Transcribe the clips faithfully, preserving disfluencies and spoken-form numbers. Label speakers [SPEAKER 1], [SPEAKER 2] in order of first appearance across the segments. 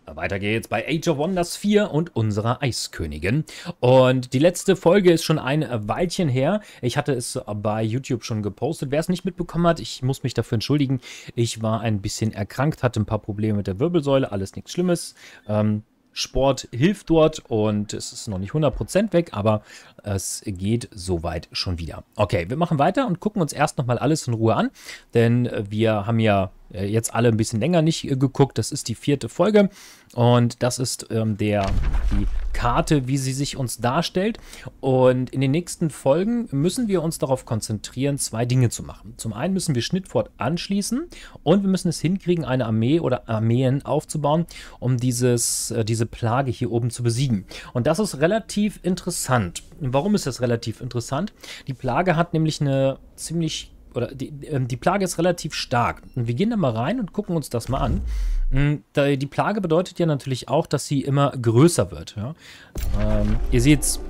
[SPEAKER 1] Weiter geht's bei Age of Wonders vier und unserer Eiskönigin. Und die letzte Folge ist schon ein Weilchen her. Ich hatte es bei YouTube schon gepostet. Wer es nicht mitbekommen hat, ich muss mich dafür entschuldigen. Ich war ein bisschen erkrankt, hatte ein paar Probleme mit der Wirbelsäule. Alles nichts Schlimmes. Ähm, Sport hilft dort und es ist noch nicht hundert Prozent weg, aber es geht soweit schon wieder. Okay, wir machen weiter und gucken uns erst nochmal alles in Ruhe an, denn wir haben ja jetzt alle ein bisschen länger nicht geguckt. Das ist die vierte Folge und das ist ähm, der, die Karte, wie sie sich uns darstellt. Und in den nächsten Folgen müssen wir uns darauf konzentrieren, zwei Dinge zu machen. Zum einen müssen wir Schnittfort anschließen und wir müssen es hinkriegen, eine Armee oder Armeen aufzubauen, um dieses, äh, diese Plage hier oben zu besiegen. Und das ist relativ interessant. Warum ist das relativ interessant? Die Plage hat nämlich eine ziemlich Oder die, die Plage ist relativ stark. Und wir gehen da mal rein und gucken uns das mal an. Die Plage bedeutet ja natürlich auch, dass sie immer größer wird. Ja? Ähm, ihr seht's.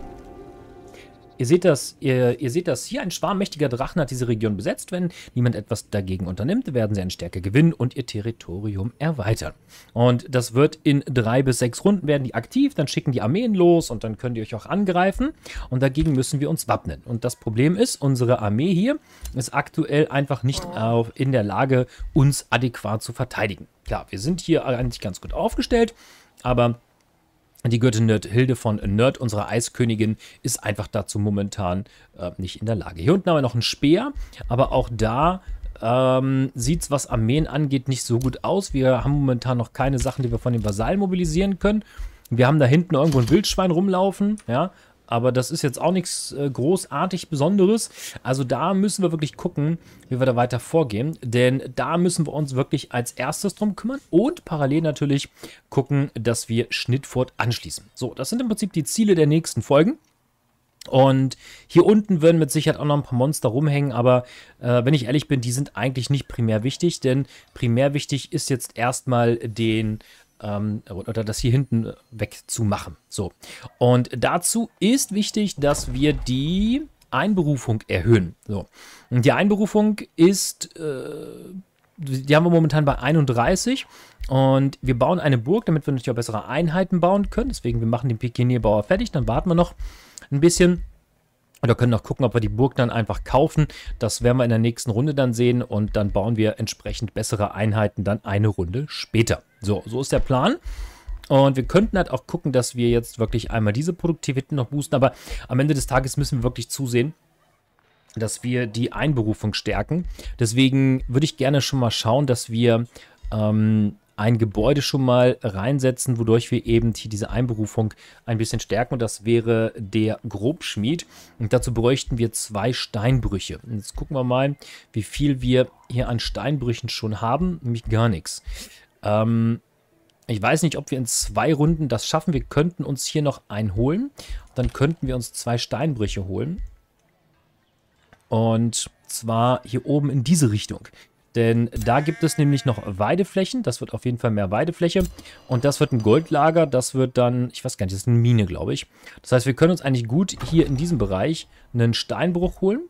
[SPEAKER 1] Ihr seht das, ihr, ihr seht das hier, ein Schwarm mächtiger Drachen hat diese Region besetzt. Wenn niemand etwas dagegen unternimmt, werden sie an Stärke gewinnen und ihr Territorium erweitern. Und das wird in drei bis sechs Runden werden die aktiv, dann schicken die Armeen los und dann könnt ihr euch auch angreifen. Und dagegen müssen wir uns wappnen. Und das Problem ist, unsere Armee hier ist aktuell einfach nicht auf, in der Lage, uns adäquat zu verteidigen. Klar, wir sind hier eigentlich ganz gut aufgestellt, aber die Göttin Nerdhilde von Nerd, unsere Eiskönigin, ist einfach dazu momentan äh, nicht in der Lage. Hier unten haben wir noch einen Speer, aber auch da ähm, sieht es, was Armeen angeht, nicht so gut aus. Wir haben momentan noch keine Sachen, die wir von den Vasallen mobilisieren können. Wir haben da hinten irgendwo ein Wildschwein rumlaufen, ja, aber das ist jetzt auch nichts äh, großartig Besonderes. Also da müssen wir wirklich gucken, wie wir da weiter vorgehen. Denn da müssen wir uns wirklich als erstes drum kümmern. Und parallel natürlich gucken, dass wir Schnittfort anschließen. So, das sind im Prinzip die Ziele der nächsten Folgen. Und hier unten werden mit Sicherheit auch noch ein paar Monster rumhängen. Aber äh, wenn ich ehrlich bin, die sind eigentlich nicht primär wichtig. Denn primär wichtig ist jetzt erstmal den... oder das hier hinten wegzumachen. So. Und dazu ist wichtig, dass wir die Einberufung erhöhen. So. Und die Einberufung ist, äh, die haben wir momentan bei einunddreißig. Und wir bauen eine Burg, damit wir natürlich auch bessere Einheiten bauen können. Deswegen, wir machen den Pikenierbauer fertig. Dann warten wir noch ein bisschen. Oder können noch gucken, ob wir die Burg dann einfach kaufen. Das werden wir in der nächsten Runde dann sehen. Und dann bauen wir entsprechend bessere Einheiten dann eine Runde später. So, so ist der Plan. Und wir könnten halt auch gucken, dass wir jetzt wirklich einmal diese Produktivität noch boosten. Aber am Ende des Tages müssen wir wirklich zusehen, dass wir die Einberufung stärken. Deswegen würde ich gerne schon mal schauen, dass wir ähm, ein Gebäude schon mal reinsetzen, wodurch wir eben hier diese Einberufung ein bisschen stärken. Und das wäre der Grobschmied. Und dazu bräuchten wir zwei Steinbrüche. Und jetzt gucken wir mal, wie viel wir hier an Steinbrüchen schon haben. Nämlich gar nichts. Ähm, ich weiß nicht, ob wir in zwei Runden das schaffen. Wir könnten uns hier noch einen holen. Dann könnten wir uns zwei Steinbrüche holen. Und zwar hier oben in diese Richtung. Denn da gibt es nämlich noch Weideflächen. Das wird auf jeden Fall mehr Weidefläche. Und das wird ein Goldlager. Das wird dann, ich weiß gar nicht, das ist eine Mine, glaube ich. Das heißt, wir können uns eigentlich gut hier in diesem Bereich einen Steinbruch holen.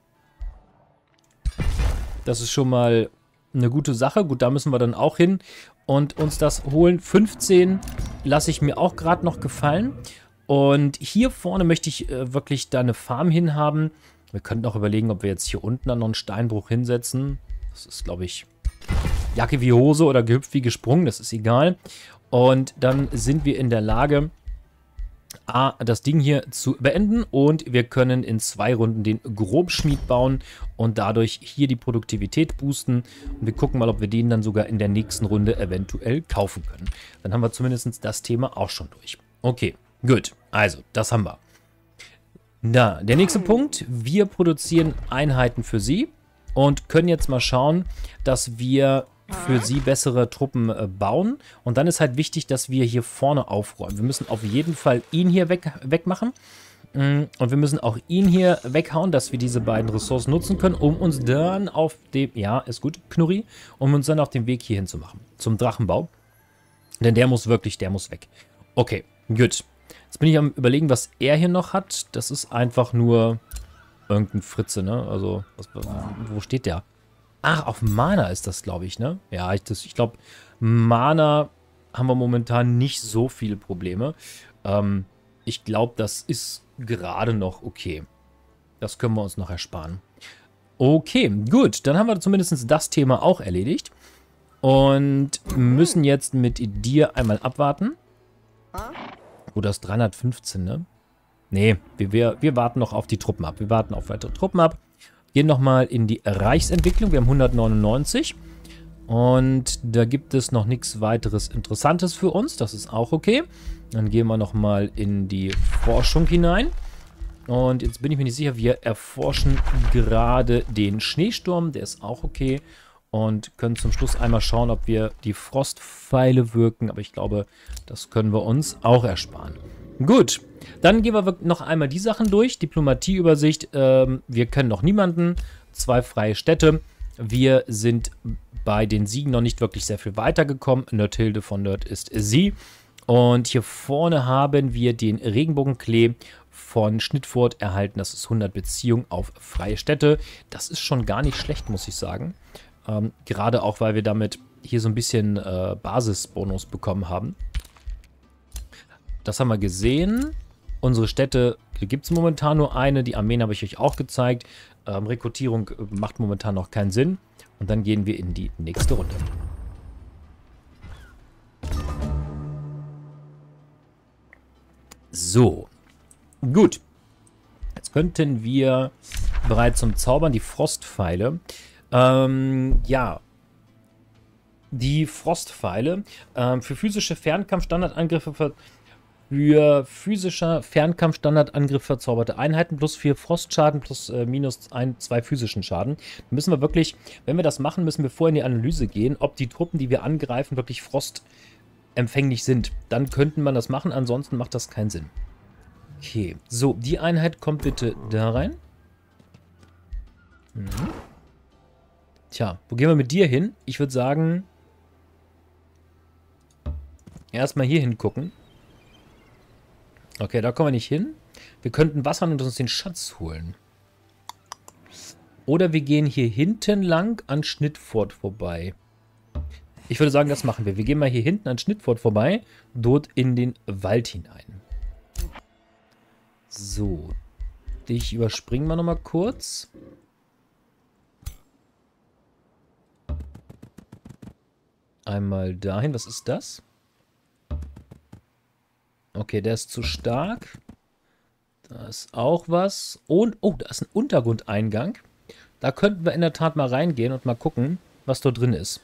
[SPEAKER 1] Das ist schon mal eine gute Sache. Gut, da müssen wir dann auch hin und uns das holen. fünfzehn lasse ich mir auch gerade noch gefallen. Und hier vorne möchte ich äh, wirklich da eine Farm hin haben. Wir könnten auch überlegen, ob wir jetzt hier unten dann noch einen Steinbruch hinsetzen. Das ist, glaube ich, Jacke wie Hose oder gehüpft wie gesprungen. Das ist egal. Und dann sind wir in der Lage, A, das Ding hier zu beenden. Und wir können in zwei Runden den Grobschmied bauen und dadurch hier die Produktivität boosten. Und wir gucken mal, ob wir den dann sogar in der nächsten Runde eventuell kaufen können. Dann haben wir zumindest das Thema auch schon durch. Okay, gut. Also, das haben wir. Na, der nächste Punkt. Wir produzieren Einheiten für sie. Und können jetzt mal schauen, dass wir für sie bessere Truppen äh, bauen. Und dann ist halt wichtig, dass wir hier vorne aufräumen. Wir müssen auf jeden Fall ihn hier weg, wegmachen. Und wir müssen auch ihn hier weghauen, dass wir diese beiden Ressourcen nutzen können, um uns dann auf dem... Ja, ist gut, Knurri. Um uns dann auf den Weg hierhin zu machen. Zum Drachenbau. Denn der muss wirklich, der muss weg. Okay, gut. Jetzt bin ich am Überlegen, was er hier noch hat. Das ist einfach nur... irgendein Fritze, ne? Also, was, wo steht der? Ach, auf Mana ist das, glaube ich, ne? Ja, ich, ich glaube, Mana haben wir momentan nicht so viele Probleme. Ähm, ich glaube, das ist gerade noch okay. Das können wir uns noch ersparen. Okay, gut. Dann haben wir zumindest das Thema auch erledigt. Und müssen jetzt mit dir einmal abwarten. Oh, das ist dreihundertfünfzehn, ne? Nee, wir, wir, wir warten noch auf die Truppen ab. Wir warten auf weitere Truppen ab. Gehen nochmal in die Reichsentwicklung. Wir haben hundertneunundneunzig. Und da gibt es noch nichts weiteres Interessantes für uns. Das ist auch okay. Dann gehen wir nochmal in die Forschung hinein. Und jetzt bin ich mir nicht sicher, wir erforschen gerade den Schneesturm. Der ist auch okay. Und können zum Schluss einmal schauen, ob wir die Frostpfeile wirken. Aber ich glaube, das können wir uns auch ersparen. Gut, dann gehen wir noch einmal die Sachen durch. Diplomatieübersicht. Ähm, wir können noch niemanden. Zwei freie Städte. Wir sind bei den Siegen noch nicht wirklich sehr viel weitergekommen. Nördhilde von Nörd ist sie. Und hier vorne haben wir den Regenbogenklee von Schnittfurt erhalten. Das ist hundert Beziehungen auf freie Städte. Das ist schon gar nicht schlecht, muss ich sagen. Ähm, gerade auch, weil wir damit hier so ein bisschen äh, Basisbonus bekommen haben. Das haben wir gesehen. Unsere Städte gibt es momentan nur eine. Die Armeen habe ich euch auch gezeigt. Ähm, Rekrutierung macht momentan noch keinen Sinn. Und dann gehen wir in die nächste Runde. So. Gut. Jetzt könnten wir bereits zum Zaubern die Frostpfeile. Ähm, ja. Die Frostpfeile ähm, für physische Fernkampf-Standardangriffe ver Für physischer Fernkampf-Standardangriff verzauberte Einheiten plus vier Frostschaden plus äh, minus zwei physischen Schaden. Da müssen wir wirklich, wenn wir das machen, müssen wir vorher in die Analyse gehen, ob die Truppen, die wir angreifen, wirklich frostempfänglich sind. Dann könnten man das machen, ansonsten macht das keinen Sinn. Okay, so, die Einheit kommt bitte da rein. Mhm. Tja, wo gehen wir mit dir hin? Ich würde sagen, erstmal hier hingucken. Okay, da kommen wir nicht hin. Wir könnten wassern und uns den Schatz holen. Oder wir gehen hier hinten lang an Schnittfurt vorbei. Ich würde sagen, das machen wir. Wir gehen mal hier hinten an Schnittfurt vorbei, dort in den Wald hinein. So. Dich überspringen wir nochmal kurz. Einmal dahin. Was ist das? Okay, der ist zu stark. Da ist auch was. Und, oh, da ist ein Untergrundeingang. Da könnten wir in der Tat mal reingehen und mal gucken, was dort drin ist.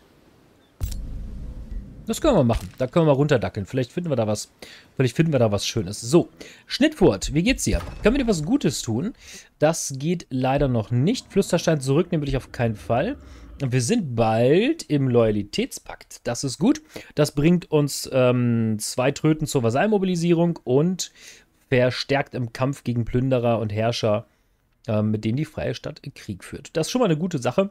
[SPEAKER 1] Das können wir machen. Da können wir mal runterdackeln. Vielleicht finden wir da was, vielleicht finden wir da was Schönes. So, Schnittfurt, wie geht's dir? Können wir dir was Gutes tun? Das geht leider noch nicht. Flüsterstein zurücknehmen will ich auf keinen Fall. Wir sind bald im Loyalitätspakt. Das ist gut. Das bringt uns ähm, zwei Tröten zur Vasallmobilisierung und verstärkt im Kampf gegen Plünderer und Herrscher, ähm, mit denen die freie Stadt Krieg führt. Das ist schon mal eine gute Sache.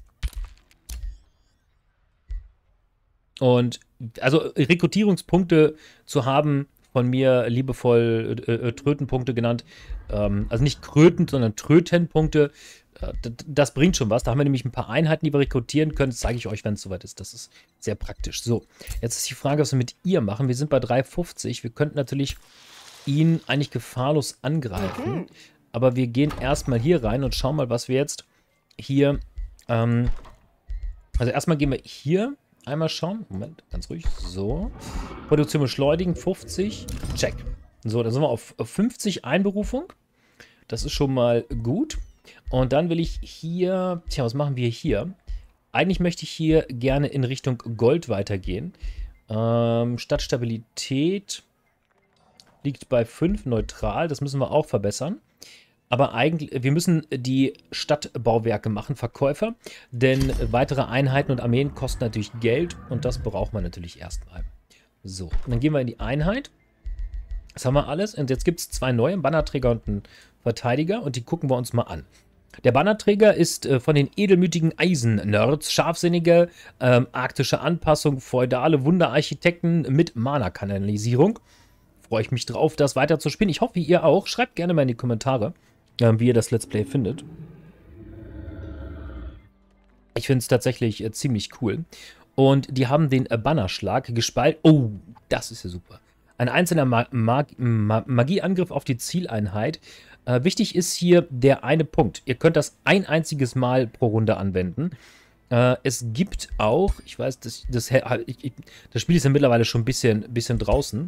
[SPEAKER 1] Und also Rekrutierungspunkte zu haben, von mir liebevoll äh, Trötenpunkte genannt, ähm, also nicht Kröten, sondern Trötenpunkte, äh, das bringt schon was. Da haben wir nämlich ein paar Einheiten, die wir rekrutieren können. Das zeige ich euch, wenn es soweit ist. Das ist sehr praktisch. So, jetzt ist die Frage, was wir mit ihr machen. Wir sind bei drei fünfzig. Wir könnten natürlich ihn eigentlich gefahrlos angreifen. Mhm. Aber wir gehen erstmal hier rein und schauen mal, was wir jetzt hier, ähm, also erstmal gehen wir hier einmal schauen. Moment, ganz ruhig. So. Produktion beschleunigen, fünfzig. Check. So, dann sind wir auf fünfzig Einberufung. Das ist schon mal gut. Und dann will ich hier, tja, was machen wir hier? Eigentlich möchte ich hier gerne in Richtung Gold weitergehen. Ähm, Stadtstabilität liegt bei fünf, neutral. Das müssen wir auch verbessern. Aber eigentlich, wir müssen die Stadtbauwerke machen, Verkäufer, denn weitere Einheiten und Armeen kosten natürlich Geld und das braucht man natürlich erstmal. So, und dann gehen wir in die Einheit. Das haben wir alles und jetzt gibt es zwei neue, einen Bannerträger und einen Verteidiger und die gucken wir uns mal an. Der Bannerträger ist äh, von den edelmütigen Eisen-Nerds, scharfsinnige, ähm, arktische Anpassung, feudale Wunderarchitekten mit Mana-Kanalisierung. Freue ich mich drauf, das weiter zu spielen. Ich hoffe, ihr auch. Schreibt gerne mal in die Kommentare, wie ihr das Let's Play findet. Ich finde es tatsächlich äh, ziemlich cool. Und die haben den äh, Bannerschlag gespalten. Oh, das ist ja super. Ein einzelner Ma Mag Ma Magieangriff auf die Zieleinheit. Äh, wichtig ist hier der eine Punkt. Ihr könnt das ein einziges Mal pro Runde anwenden. Äh, es gibt auch, ich weiß, das, das, ich, ich, das Spiel ist ja mittlerweile schon ein bisschen, bisschen draußen.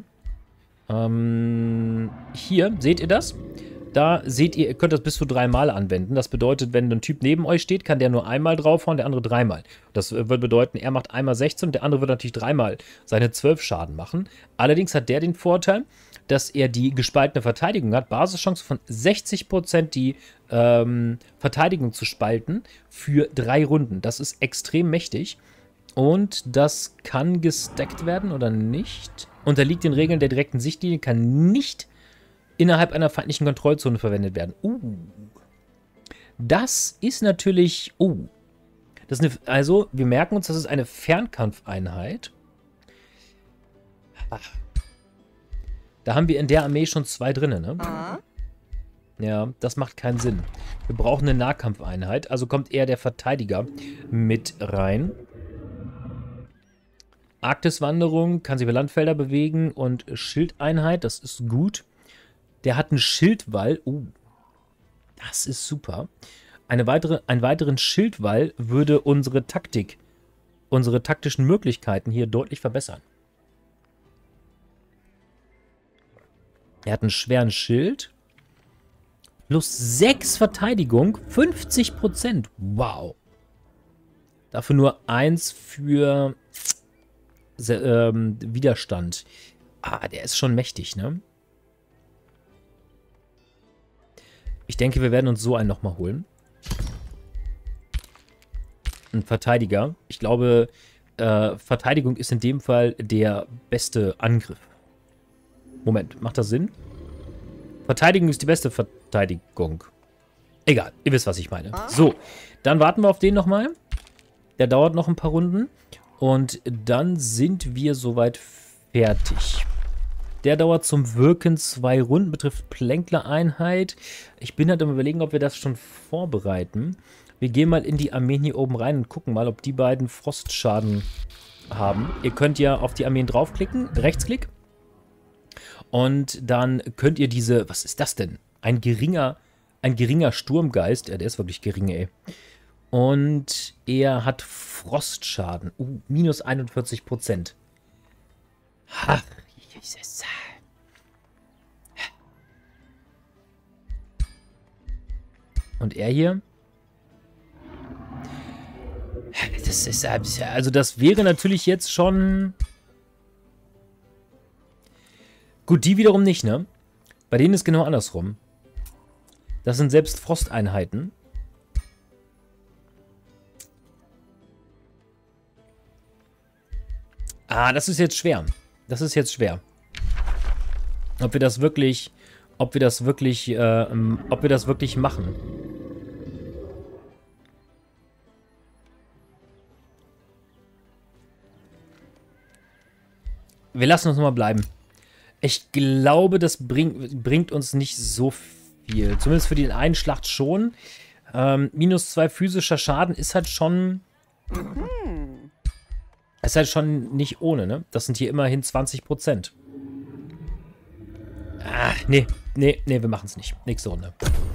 [SPEAKER 1] Ähm, hier, seht ihr das? Da seht ihr, ihr könnt das bis zu dreimal anwenden. Das bedeutet, wenn ein Typ neben euch steht, kann der nur einmal draufhauen, der andere dreimal. Das wird bedeuten, er macht einmal sechzehn und der andere wird natürlich dreimal seine zwölf Schaden machen. Allerdings hat der den Vorteil, dass er die gespaltene Verteidigung hat. Basischance von sechzig Prozent die ähm, Verteidigung zu spalten für drei Runden. Das ist extrem mächtig. Und das kann gestackt werden oder nicht. Unterliegt den Regeln der direkten Sichtlinie, kann nicht innerhalb einer feindlichen Kontrollzone verwendet werden. Uh. Das ist natürlich... Uh. Das ist eine, also, wir merken uns, das ist eine Fernkampfeinheit. Da haben wir in der Armee schon zwei drin, ne? Ja, das macht keinen Sinn. Wir brauchen eine Nahkampfeinheit, also kommt eher der Verteidiger mit rein. Arktiswanderung, kann sich über Landfelder bewegen und Schildeinheit, das ist gut. Der hat einen Schildwall. Oh, das ist super. Eine weitere, einen weiteren Schildwall würde unsere Taktik, unsere taktischen Möglichkeiten hier deutlich verbessern. Er hat einen schweren Schild. Plus sechs Verteidigung, fünfzig Prozent. Wow. Dafür nur eins für ähm, Widerstand. Ah, der ist schon mächtig, ne? Ich denke, wir werden uns so einen nochmal holen. Ein Verteidiger. Ich glaube, äh, Verteidigung ist in dem Fall der beste Angriff. Moment, macht das Sinn? Verteidigung ist die beste Verteidigung. Egal, ihr wisst, was ich meine. So, dann warten wir auf den nochmal. Der dauert noch ein paar Runden. Und dann sind wir soweit fertig. Der dauert zum Wirken zwei Runden, betrifft Plänkler-Einheit. Ich bin halt am Überlegen, ob wir das schon vorbereiten. Wir gehen mal in die Armeen hier oben rein und gucken mal, ob die beiden Frostschaden haben. Ihr könnt ja auf die Armeen draufklicken, Rechtsklick. Und dann könnt ihr diese, was ist das denn? Ein geringer, ein geringer Sturmgeist. Ja, der ist wirklich gering, ey. Und er hat Frostschaden. Uh, minus einundvierzig Prozent. Ha. Jesus. Und er hier? Das ist, also das wäre natürlich jetzt schon... Gut, die wiederum nicht, ne? Bei denen ist genau andersrum. Das sind selbst Frosteinheiten. Ah, das ist jetzt schwer. Das ist jetzt schwer. Ob wir das wirklich, ob wir das wirklich, äh, ob wir das wirklich machen. Wir lassen uns mal bleiben. Ich glaube, das bring, bringt uns nicht so viel. Zumindest für die einen Schlacht schon. Ähm, minus zwei physischer Schaden ist halt schon... Mhm. Ist halt schon nicht ohne, ne? Das sind hier immerhin zwanzig Prozent. Ah, nee, nee, nee, wir machen es nicht. Nächste Runde.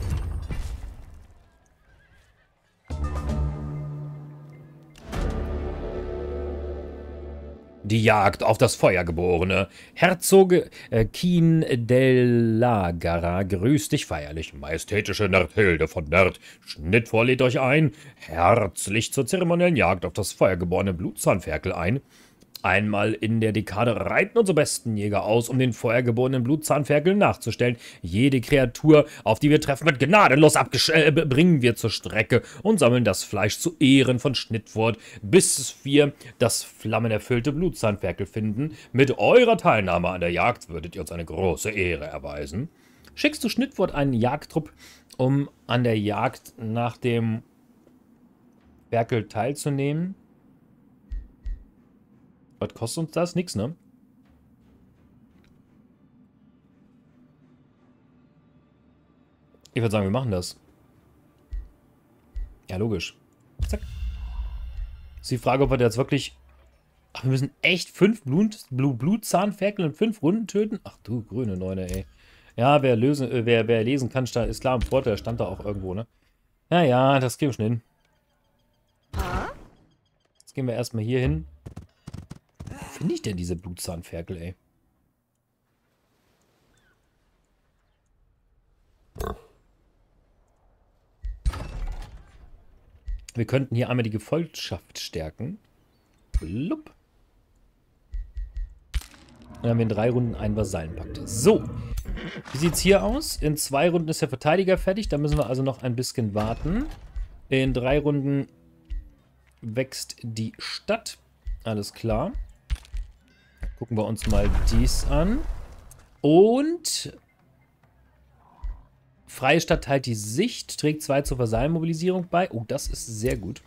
[SPEAKER 1] Die Jagd auf das Feuergeborene. Herzoge äh, Kien del Gara grüßt dich feierlich. Majestätische Nerdhilde von Nerd. Schnittvor lädt euch ein. Herzlich zur zeremoniellen Jagd auf das feuergeborene Blutzahnferkel ein. Einmal in der Dekade reiten unsere besten Jäger aus, um den feuergeborenen Blutzahnferkel nachzustellen. Jede Kreatur, auf die wir treffen, wird gnadenlos abgeschnitten, bringen wir zur Strecke und sammeln das Fleisch zu Ehren von Schnittwort, bis wir das flammenerfüllte Blutzahnferkel finden. Mit eurer Teilnahme an der Jagd würdet ihr uns eine große Ehre erweisen. Schickst du Schnittwort einen Jagdtrupp, um an der Jagd nach dem Ferkel teilzunehmen? Was kostet uns das? Nix, ne? Ich würde sagen, wir machen das. Ja, logisch. Zack. Ist die Frage, ob wir jetzt wirklich Ach, wir müssen echt fünf Blut, Blut, Blutzahnferkel in fünf Runden töten? Ach du grüne Neune, ey. Ja, wer, lösen, äh, wer, wer lesen kann, ist klar im Vorteil, stand da auch irgendwo, ne? Ja, ja, das kriegen wir schon hin. Jetzt gehen wir erstmal hier hin. Wo finde ich denn diese Blutzahnferkel, ey? Wir könnten hier einmal die Gefolgschaft stärken. Blub. Dann haben wir in drei Runden einen Vasallenpakt. So. Wie sieht es hier aus? In zwei Runden ist der Verteidiger fertig. Da müssen wir also noch ein bisschen warten. In drei Runden wächst die Stadt. Alles klar. Gucken wir uns mal dies an. Und freie Stadt teilt die Sicht, trägt zwei zur Vasallenmobilisierung bei. Oh, das ist sehr gut.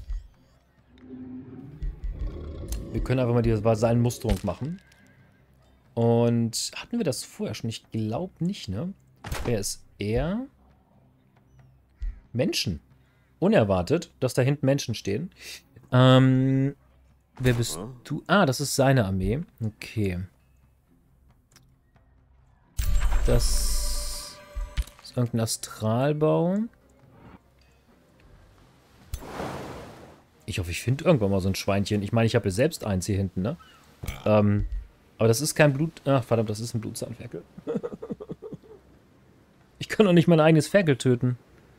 [SPEAKER 1] Wir können einfach mal die Vasallenmusterung machen. Und hatten wir das vorher schon? Ich glaube nicht, ne? Wer ist er? Menschen. Unerwartet, dass da hinten Menschen stehen. Ähm, wer bist du? Ah, das ist seine Armee. Okay. Das ist irgendein Astralbau. Ich hoffe, ich finde irgendwann mal so ein Schweinchen. Ich meine, ich habe ja selbst eins hier hinten, ne? Ähm, aber das ist kein Blut... Ach, verdammt, das ist ein Blutzahnferkel. Ich kann doch nicht mein eigenes Ferkel töten.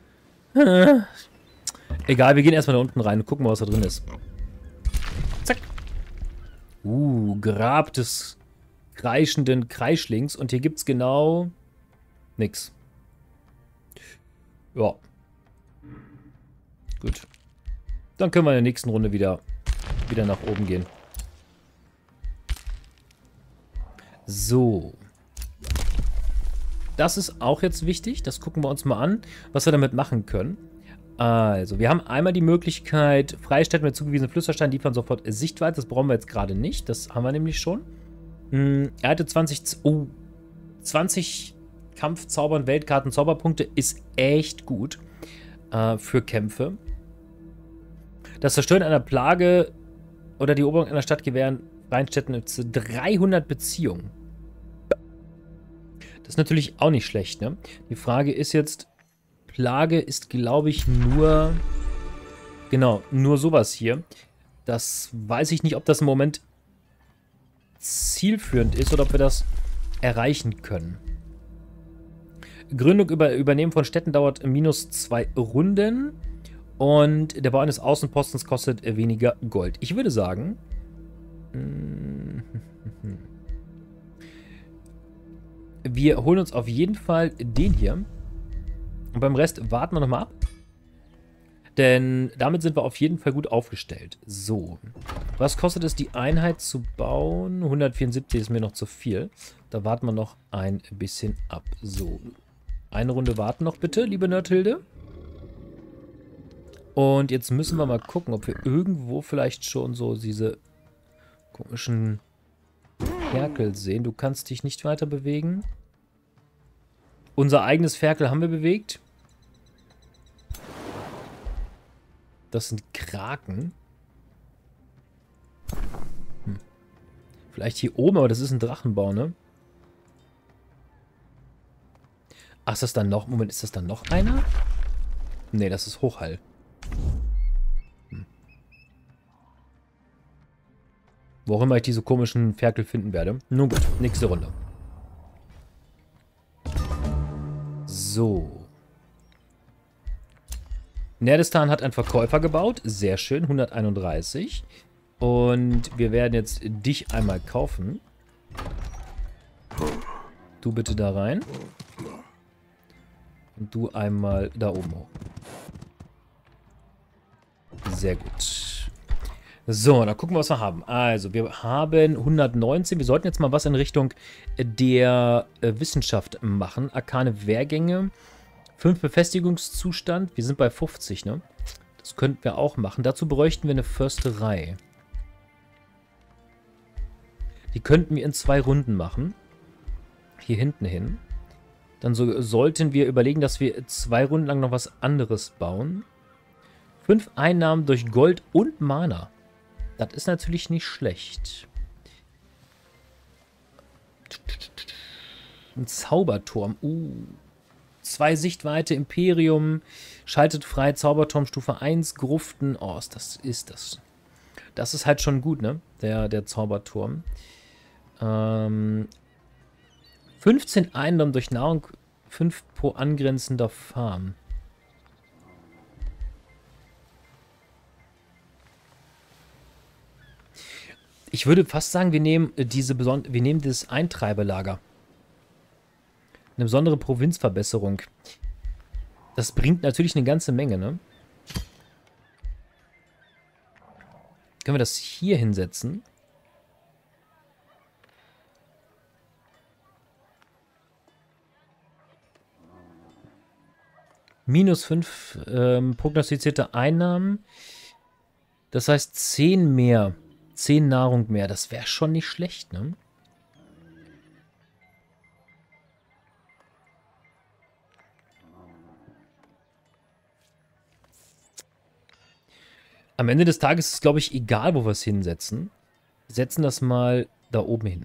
[SPEAKER 1] Egal, wir gehen erstmal da unten rein und gucken mal, was da drin ist. Zack. Uh, Grab des kreischenden Kreischlings. Und hier gibt es genau nix. Ja. Gut. Dann können wir in der nächsten Runde wieder, wieder nach oben gehen. So. Das ist auch jetzt wichtig. Das gucken wir uns mal an, was wir damit machen können. Also, wir haben einmal die Möglichkeit, freie Städte mit zugewiesenen Flüstersteinen liefern sofort Sichtweite. Das brauchen wir jetzt gerade nicht. Das haben wir nämlich schon. Er hatte zwanzig, oh, zwanzig Kampfzaubern, Weltkarten, Zauberpunkte. Ist echt gut äh, für Kämpfe. Das Zerstören einer Plage oder die Eroberung einer Stadt gewähren freien Städten dreihundert Beziehungen. Das ist natürlich auch nicht schlecht, ne? Die Frage ist jetzt, Plage ist, glaube ich, nur, genau, nur sowas hier. Das weiß ich nicht, ob das im Moment zielführend ist oder ob wir das erreichen können. Gründung über Übernehmen von Städten dauert minus zwei Runden. Und der Bau eines Außenpostens kostet weniger Gold. Ich würde sagen... Wir holen uns auf jeden Fall den hier. Und beim Rest warten wir nochmal ab. Denn damit sind wir auf jeden Fall gut aufgestellt. So. Was kostet es, die Einheit zu bauen? hundertvierundsiebzig ist mir noch zu viel. Da warten wir noch ein bisschen ab. So. Eine Runde warten noch bitte, liebe Nerdhilde. Und jetzt müssen wir mal gucken, ob wir irgendwo vielleicht schon so diese komischen Ferkel sehen. Du kannst dich nicht weiter bewegen. Unser eigenes Ferkel haben wir bewegt. Das sind Kraken. Hm. Vielleicht hier oben, aber das ist ein Drachenbau, ne? Ach, ist das dann noch... Moment, ist das dann noch einer? Ne, das ist Hochhall. Hm. Wo auch immer ich diese komischen Ferkel finden werde. Nun gut, nächste Runde. So. Nerdistan hat einen Verkäufer gebaut. Sehr schön, hunderteinunddreißig. Und wir werden jetzt dich einmal kaufen. Du bitte da rein. Und du einmal da oben hoch. Sehr gut. So, dann gucken wir, was wir haben. Also, wir haben hundertneunzehn. Wir sollten jetzt mal was in Richtung der äh, Wissenschaft machen. Arkane Wehrgänge. fünf Befestigungszustand. Wir sind bei fünfzig, ne? Das könnten wir auch machen. Dazu bräuchten wir eine Försterei. Die könnten wir in zwei Runden machen. Hier hinten hin. Dann so, sollten wir überlegen, dass wir zwei Runden lang noch was anderes bauen. Fünf Einnahmen durch Gold und Mana. Das ist natürlich nicht schlecht. Ein Zauberturm. Uh. Zwei Sichtweite, Imperium. Schaltet frei, Zauberturm Stufe eins, Gruften. Oh, das ist das. Das ist halt schon gut, ne? Der, der Zauberturm. Ähm, fünfzehn Einnahmen durch Nahrung, fünf pro angrenzender Farm. Ich würde fast sagen, wir nehmen diese beson wir nehmen das Eintreibelager. Eine besondere Provinzverbesserung. Das bringt natürlich eine ganze Menge, ne? Können wir das hier hinsetzen? Minus fünf ähm, prognostizierte Einnahmen. Das heißt zehn mehr. zehn Nahrung mehr. Das wäre schon nicht schlecht, ne? Am Ende des Tages ist es, glaube ich, egal, wo wir es hinsetzen. Wir setzen das mal da oben hin.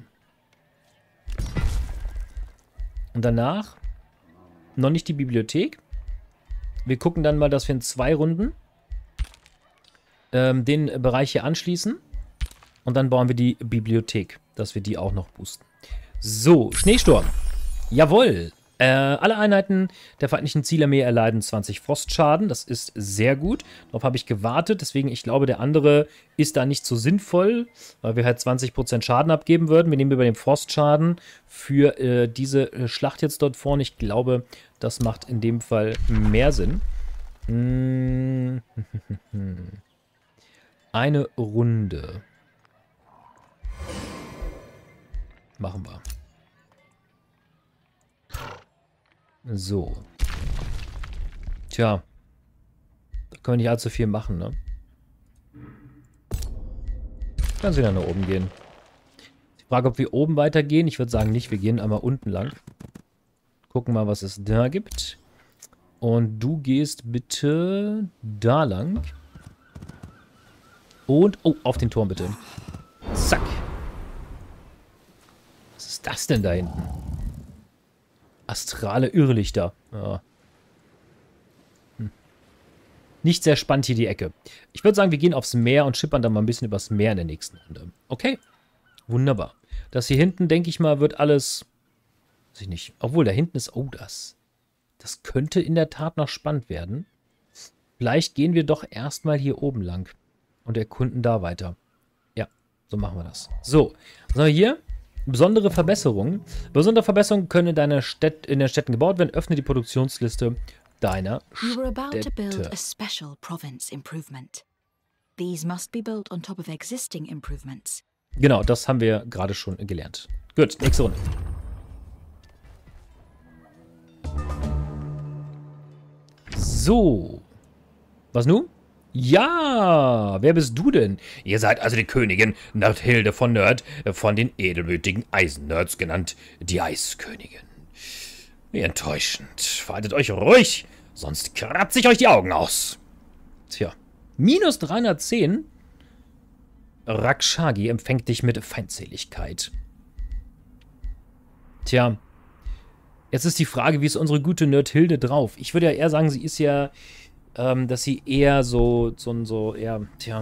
[SPEAKER 1] Und danach noch nicht die Bibliothek. Wir gucken dann mal, dass wir in zwei Runden ähm, den Bereich hier anschließen. Und dann bauen wir die Bibliothek, dass wir die auch noch boosten. So, Schneesturm. Jawohl. Äh, alle Einheiten der feindlichen Zielarmee erleiden zwanzig Frostschaden. Das ist sehr gut. Darauf habe ich gewartet. Deswegen, ich glaube, der andere ist da nicht so sinnvoll, weil wir halt zwanzig Prozent Schaden abgeben würden. Wir nehmen über den Frostschaden für äh, diese äh, Schlacht jetzt dort vorne. Ich glaube, das macht in dem Fall mehr Sinn. Hm. Eine Runde. Machen wir. So. Tja. Da können wir nicht allzu viel machen, ne? Kann sie dann nach oben gehen. Die Frage, ob wir oben weitergehen. Ich würde sagen nicht. Wir gehen einmal unten lang. Gucken mal, was es da gibt. Und du gehst bitte da lang. Und, oh, auf den Turm bitte. Zack. Was ist das denn da hinten? Astrale Irrlichter. Ja. Hm. Nicht sehr spannend hier die Ecke. Ich würde sagen, wir gehen aufs Meer und schippern dann mal ein bisschen übers Meer in der nächsten Runde. Okay. Wunderbar. Das hier hinten, denke ich mal, wird alles... Weiß ich nicht. Obwohl, da hinten ist... Oh, das... Das könnte in der Tat noch spannend werden. Vielleicht gehen wir doch erstmal hier oben lang. Und erkunden da weiter. Ja, so machen wir das. So. Was haben wir hier? Besondere Verbesserungen. Besondere Verbesserungen können in, deiner Städt, in den Städten gebaut werden. Öffne die Produktionsliste deiner
[SPEAKER 2] You were about to build
[SPEAKER 1] Städte.
[SPEAKER 2] a special province improvement. These must be built on top of existing improvements.
[SPEAKER 1] Genau, das haben wir gerade schon gelernt. Gut, nächste Runde. So. Was nun? Ja, wer bist du denn? Ihr seid also die Königin Nerdhilde von Nerd, von den edelmütigen Eisennerds genannt, die Eiskönigin. Wie enttäuschend. Verhaltet euch ruhig, sonst kratze ich euch die Augen aus. Tja, minus dreihundertzehn. Rakshagi empfängt dich mit Feindseligkeit. Tja, jetzt ist die Frage, wie ist unsere gute Nerdhilde drauf? Ich würde ja eher sagen, sie ist ja... dass sie eher so, so, so, eher, tja,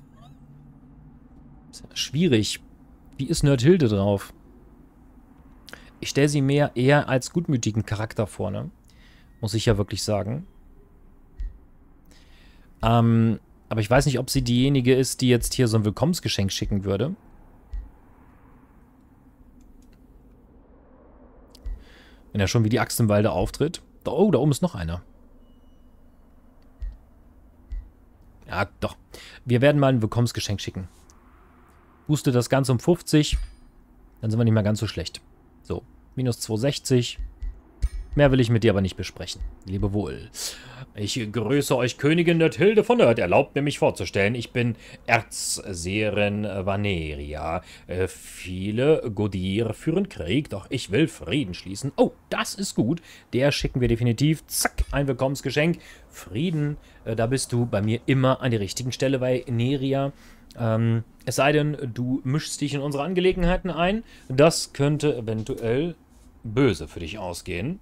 [SPEAKER 1] schwierig. Wie ist Nerdhilde drauf? Ich stelle sie mir eher als gutmütigen Charakter vor, ne? Muss ich ja wirklich sagen. Ähm, aber ich weiß nicht, ob sie diejenige ist, die jetzt hier so ein Willkommensgeschenk schicken würde. Wenn er schon wie die Axt im Walde auftritt. Oh, da oben ist noch einer. Ja, doch. Wir werden mal ein Willkommensgeschenk schicken. Booste das Ganze um fünfzig. Dann sind wir nicht mehr ganz so schlecht. So, minus zweihundertsechzig. Mehr will ich mit dir aber nicht besprechen. Lebe wohl. Ich grüße euch, Königin Nerdhilde von Nerd. Erlaubt mir, mich vorzustellen. Ich bin Erzseherin Vaneria. Äh, viele Godir führen Krieg, doch ich will Frieden schließen. Oh, das ist gut. Der schicken wir definitiv. Zack, ein Willkommensgeschenk. Frieden, äh, da bist du bei mir immer an der richtigen Stelle bei Neria. Ähm, es sei denn, du mischst dich in unsere Angelegenheiten ein. Das könnte eventuell böse für dich ausgehen.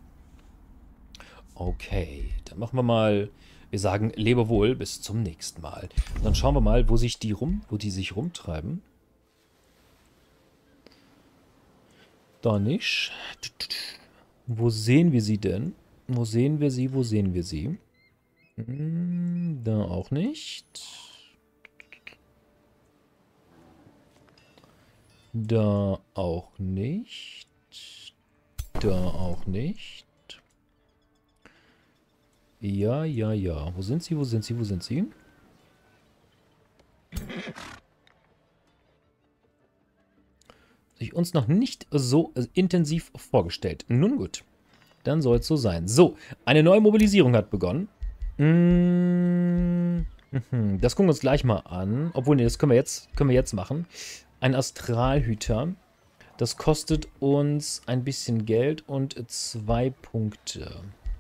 [SPEAKER 1] Okay, dann machen wir mal, wir sagen lebe wohl, bis zum nächsten Mal. Und dann schauen wir mal, wo sich die rum, wo die sich rumtreiben. Da nicht. Wo sehen wir sie denn? Wo sehen wir sie? Wo sehen wir sie? Hm, da auch nicht. Da auch nicht. Da auch nicht. Ja, ja, ja. Wo sind sie? Wo sind sie? Wo sind sie? Sich uns noch nicht so intensiv vorgestellt. Nun gut. Dann soll es so sein. So, eine neue Mobilisierung hat begonnen. Das gucken wir uns gleich mal an. Obwohl, nee, das können wir jetzt, können wir jetzt machen. Ein Astralhüter. Das kostet uns ein bisschen Geld und zwei Punkte.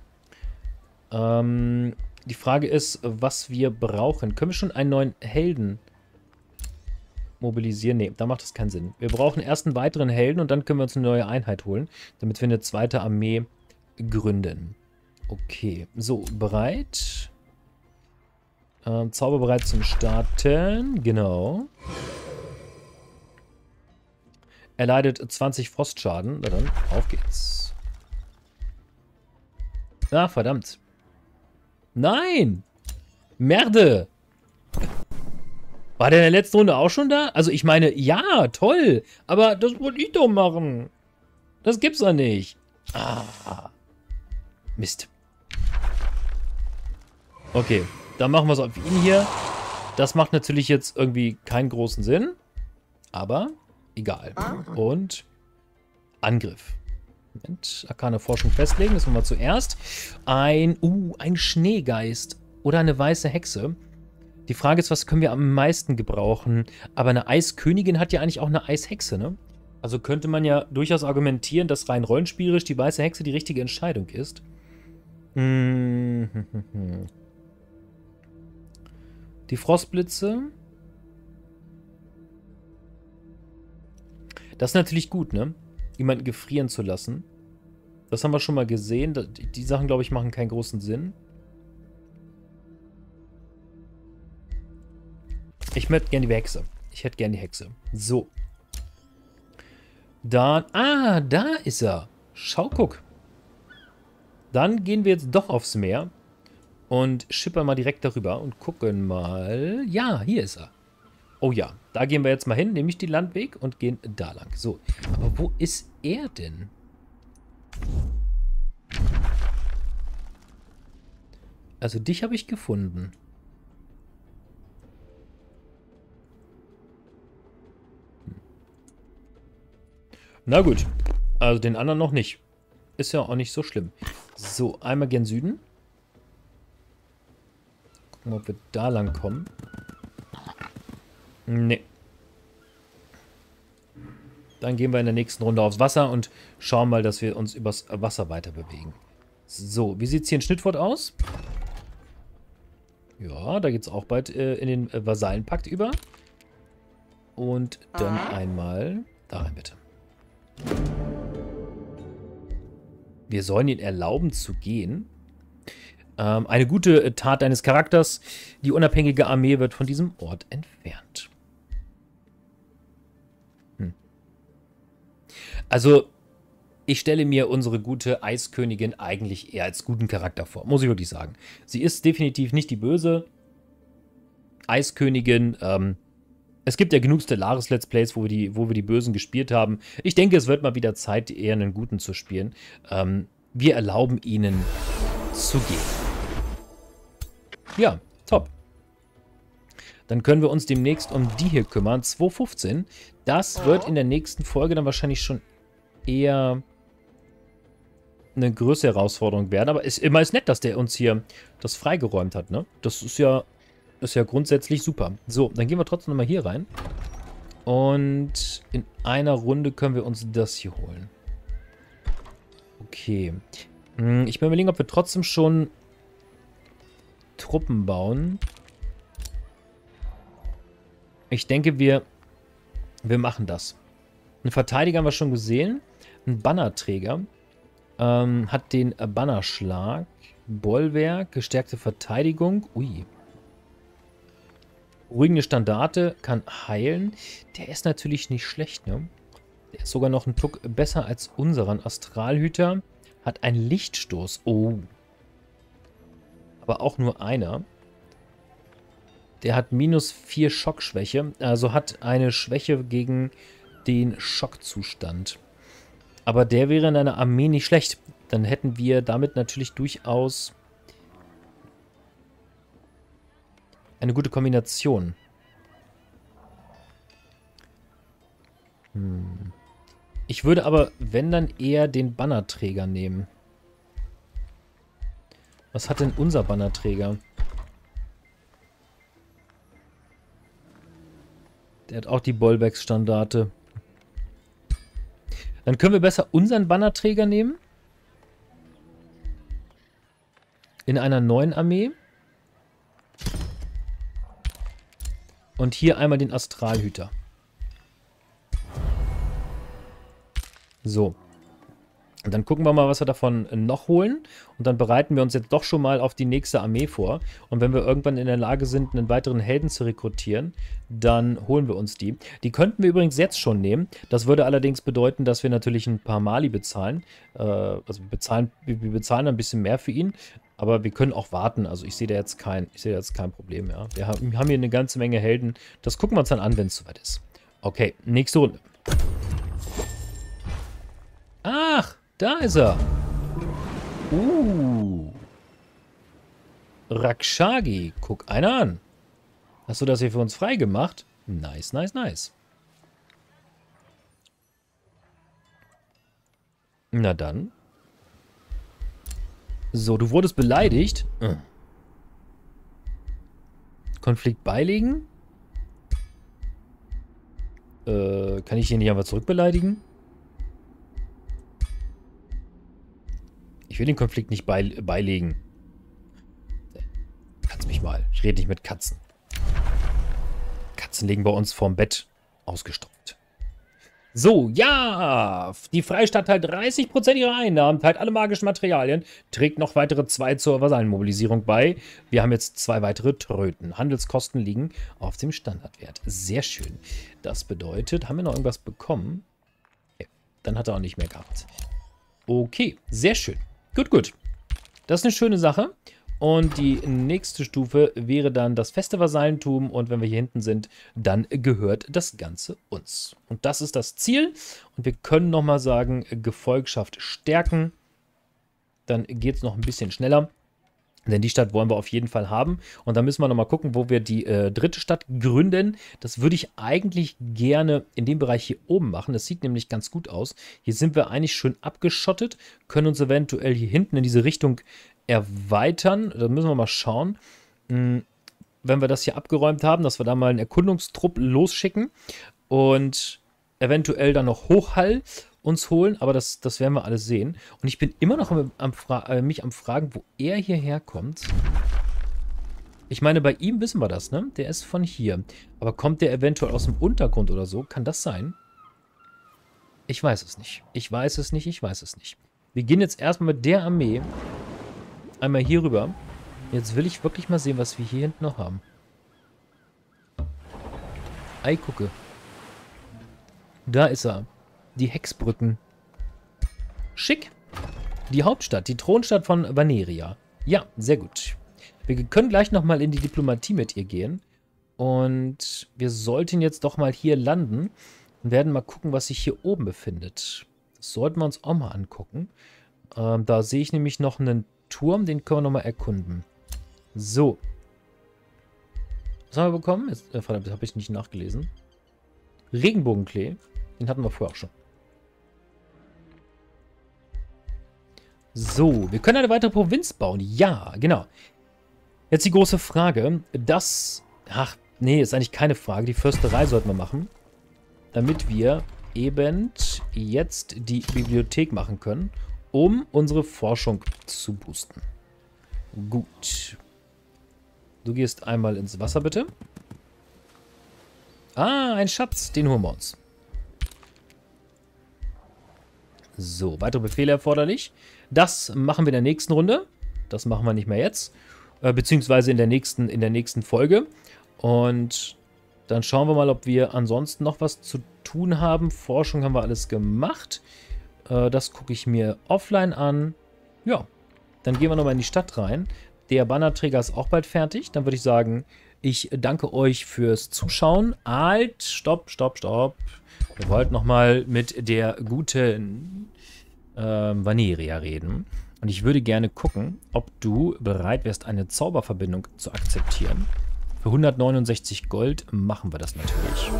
[SPEAKER 1] Ähm, die Frage ist, was wir brauchen. Können wir schon einen neuen Helden mobilisieren? Nee, da macht das keinen Sinn. Wir brauchen erst einen weiteren Helden und dann können wir uns eine neue Einheit holen, damit wir eine zweite Armee gründen. Okay, so, bereit. Ähm, Zauberbereit zum Starten, genau. Er leidet zwanzig Frostschaden. Na dann, auf geht's. Ah, verdammt. Nein! Merde! War der in der letzten Runde auch schon da? Also ich meine, ja, toll. Aber das wollte ich doch machen. Das gibt's doch nicht. Ah. Mist. Okay, dann machen wir es auf ihn hier. Das macht natürlich jetzt irgendwie keinen großen Sinn. Aber egal. Und Angriff. Moment, arkane Forschung festlegen. Das machen wir zuerst. Ein, uh, ein Schneegeist oder eine weiße Hexe. Die Frage ist, was können wir am meisten gebrauchen? Aber eine Eiskönigin hat ja eigentlich auch eine Eishexe, ne? Also könnte man ja durchaus argumentieren, dass rein rollenspielerisch die weiße Hexe die richtige Entscheidung ist. Hm. Die Frostblitze. Das ist natürlich gut, ne? Jemanden gefrieren zu lassen. Das haben wir schon mal gesehen. Die Sachen, glaube ich, machen keinen großen Sinn. Ich möchte gerne die Hexe. Ich hätte gerne die Hexe. So. Dann. Ah, da ist er. Schau, guck. Dann gehen wir jetzt doch aufs Meer. Und schippern mal direkt darüber. Und gucken mal. Ja, hier ist er. Oh ja, da gehen wir jetzt mal hin, nehme ich den Landweg und gehen da lang. So, aber wo ist er denn? Also dich habe ich gefunden. Hm. Na gut, also den anderen noch nicht. Ist ja auch nicht so schlimm. So, einmal gen Süden. Gucken, ob wir da lang kommen. Nee. Dann gehen wir in der nächsten Runde aufs Wasser und schauen mal, dass wir uns übers Wasser weiter bewegen. So, wie sieht es hier in Schnittfurt aus? Ja, da geht es auch bald äh, in den äh, Vasallenpakt über. Und dann einmal da rein, bitte. Wir sollen ihn erlauben zu gehen. Ähm, eine gute Tat deines Charakters. Die unabhängige Armee wird von diesem Ort entfernt. Also, ich stelle mir unsere gute Eiskönigin eigentlich eher als guten Charakter vor, muss ich wirklich sagen. Sie ist definitiv nicht die böse Eiskönigin. Ähm, es gibt ja genug Stellaris-Let's Plays, wo wir, die, wo wir die Bösen gespielt haben. Ich denke, es wird mal wieder Zeit, eher einen Guten zu spielen. Ähm, wir erlauben ihnen zu gehen. Ja, top. Dann können wir uns demnächst um die hier kümmern. zwei fünfzehn. Das wird in der nächsten Folge dann wahrscheinlich schon eher eine größere Herausforderung werden. Aber es ist immer ist nett, dass der uns hier das freigeräumt hat, ne? Das ist ja, ist ja grundsätzlich super. So, dann gehen wir trotzdem nochmal hier rein. Und in einer Runde können wir uns das hier holen. Okay. Ich bin überlegen, ob wir trotzdem schon Truppen bauen. Ich denke, wir, wir machen das. Einen Verteidiger haben wir schon gesehen. Ein Bannerträger. Ähm, hat den Bannerschlag. Bollwerk, gestärkte Verteidigung. Ui. Beruhigende Standarte, kann heilen. Der ist natürlich nicht schlecht, ne? Der ist sogar noch ein Tuck besser als unseren. Astralhüter hat einen Lichtstoß. Oh. Aber auch nur einer. Der hat minus vier Schockschwäche. Also hat eine Schwäche gegen den Schockzustand. Aber der wäre in einer Armee nicht schlecht. Dann hätten wir damit natürlich durchaus eine gute Kombination. Hm. Ich würde aber, wenn, dann eher den Bannerträger nehmen. Was hat denn unser Bannerträger? Der hat auch die Bollwerksstandarte. Dann können wir besser unseren Bannerträger nehmen. In einer neuen Armee. Und hier einmal den Astralhüter. So. Und dann gucken wir mal, was wir davon noch holen. Und dann bereiten wir uns jetzt doch schon mal auf die nächste Armee vor. Und wenn wir irgendwann in der Lage sind, einen weiteren Helden zu rekrutieren, dann holen wir uns die. Die könnten wir übrigens jetzt schon nehmen. Das würde allerdings bedeuten, dass wir natürlich ein paar Mali bezahlen. Äh, also wir bezahlen, wir bezahlen ein bisschen mehr für ihn. Aber wir können auch warten. Also ich sehe da jetzt kein, ich sehe da jetzt kein Problem. Ja. Wir haben hier eine ganze Menge Helden. Das gucken wir uns dann an, wenn es soweit ist. Okay, nächste Runde. Ach, da ist er. Uh. Rakshagi. Guck einer an. Hast du das hier für uns frei gemacht? Nice, nice, nice. Na dann. So, du wurdest beleidigt. Hm. Konflikt beilegen? Äh, kann ich ihn nicht einfach zurückbeleidigen? Ich will den Konflikt nicht beil beilegen. Kannst mich mal. Ich rede nicht mit Katzen. Katzen liegen bei uns vorm Bett ausgestopft. So, ja! Die Freistadt teilt dreißig Prozent ihrer Einnahmen, teilt alle magischen Materialien, trägt noch weitere zwei zur Vasallenmobilisierung bei. Wir haben jetzt zwei weitere Tröten. Handelskosten liegen auf dem Standardwert. Sehr schön. Das bedeutet, haben wir noch irgendwas bekommen? Ja, dann hat er auch nicht mehr gehabt. Okay, sehr schön. Gut, gut. Das ist eine schöne Sache. Und die nächste Stufe wäre dann das feste Vasallentum. Und wenn wir hier hinten sind, dann gehört das Ganze uns. Und das ist das Ziel. Und wir können nochmal sagen, Gefolgschaft stärken. Dann geht es noch ein bisschen schneller. Denn die Stadt wollen wir auf jeden Fall haben. Und dann müssen wir nochmal gucken, wo wir die äh, dritte Stadt gründen. Das würde ich eigentlich gerne in dem Bereich hier oben machen. Das sieht nämlich ganz gut aus. Hier sind wir eigentlich schön abgeschottet. Können uns eventuell hier hinten in diese Richtung erweitern. Da müssen wir mal schauen. Hm, wenn wir das hier abgeräumt haben, dass wir da mal einen Erkundungstrupp losschicken. Und eventuell dann noch Hochhall uns holen, aber das, das werden wir alles sehen. Und ich bin immer noch am, am äh, mich am Fragen, wo er hierher kommt. Ich meine, bei ihm wissen wir das, ne? Der ist von hier. Aber kommt der eventuell aus dem Untergrund oder so? Kann das sein? Ich weiß es nicht. Ich weiß es nicht, ich weiß es nicht. Wir gehen jetzt erstmal mit der Armee einmal hier rüber. Jetzt will ich wirklich mal sehen, was wir hier hinten noch haben. Ei, gucke. Da ist er. Die Hexbrücken. Schick. Die Hauptstadt, die Thronstadt von Vaneria. Ja, sehr gut. Wir können gleich nochmal in die Diplomatie mit ihr gehen. Und wir sollten jetzt doch mal hier landen. Und werden mal gucken, was sich hier oben befindet. Das sollten wir uns auch mal angucken. Ähm, da sehe ich nämlich noch einen Turm, den können wir nochmal erkunden. So. Was haben wir bekommen? Jetzt, äh, verdammt, das habe ich nicht nachgelesen. Regenbogenklee. Den hatten wir vorher auch schon. So, wir können eine weitere Provinz bauen. Ja, genau. Jetzt die große Frage. Das, ach, nee, ist eigentlich keine Frage. Die Försterei sollten wir machen. Damit wir eben jetzt die Bibliothek machen können, um unsere Forschung zu boosten. Gut. Du gehst einmal ins Wasser, bitte. Ah, ein Schatz. Den holen wir uns. So, weitere Befehle erforderlich. Das machen wir in der nächsten Runde. Das machen wir nicht mehr jetzt. Äh, beziehungsweise in der nächsten, in der nächsten Folge. Und dann schauen wir mal, ob wir ansonsten noch was zu tun haben. Forschung haben wir alles gemacht. Äh, das gucke ich mir offline an. Ja, dann gehen wir nochmal in die Stadt rein. Der Bannerträger ist auch bald fertig. Dann würde ich sagen, ich danke euch fürs Zuschauen. Halt, stopp, stopp, stopp. Wir wollten nochmal mit der guten äh, Vaneria reden. Und ich würde gerne gucken, ob du bereit wärst, eine Zauberverbindung zu akzeptieren. Für hundertneunundsechzig Gold machen wir das natürlich.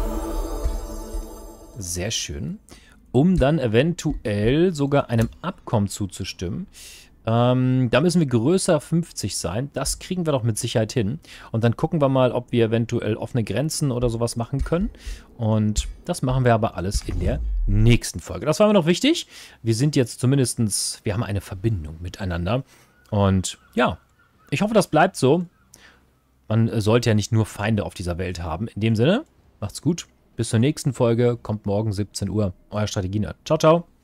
[SPEAKER 1] Sehr schön. Um dann eventuell sogar einem Abkommen zuzustimmen. Ähm, da müssen wir größer fünfzig sein. Das kriegen wir doch mit Sicherheit hin. Und dann gucken wir mal, ob wir eventuell offene Grenzen oder sowas machen können. Und das machen wir aber alles in der nächsten Folge. Das war mir noch wichtig. Wir sind jetzt zumindestens, wir haben eine Verbindung miteinander. Und ja, ich hoffe, das bleibt so. Man sollte ja nicht nur Feinde auf dieser Welt haben. In dem Sinne, macht's gut. Bis zur nächsten Folge. Kommt morgen siebzehn Uhr. Euer Strategie-Nerd. Ciao, ciao.